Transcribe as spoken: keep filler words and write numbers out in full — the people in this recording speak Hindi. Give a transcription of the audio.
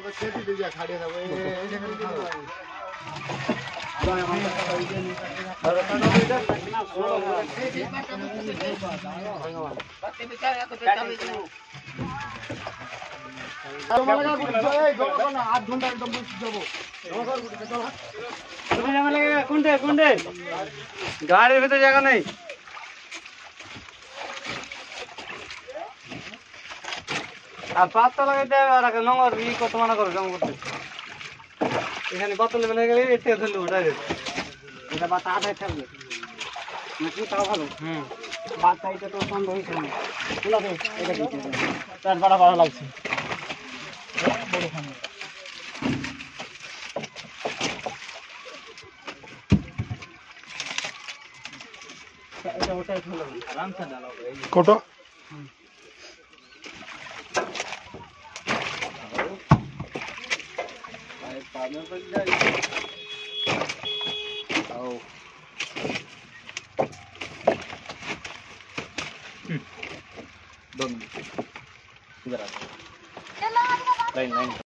तो खेती दे दिया खाड़े था वो ऐसे कर खाओ अरे खाना दे दे पत्ते बिचारे तो पेटा भी আর মানে গুড়ি এই গরম না আধ ঘন্টা একদম বসে যাব নমস্কার গুড়ি চল কোন জায়গা লাগে কোনটে কোনটে গাড়ির ভিতরে জায়গা নেই আর পাতা লাগাইতে আর নঙর ই কত মানা করে জম করতে এখানে বোতল মেলে গেলে এতে ধরলে ডাইরেক্ট এটা বাতা আঠাই থাকবে নাকি তাও ভালো হুম বাতা এটা তো সন্দেহ হইছে না খোলা দে এটা কি তার বড় বড় লাগছে বড় খানে এটা ওটাই ভালো আরাম সে ডালো কত ভাই পাবে পড় যায় आओ दो मिनट इधर आ लाइन लाइन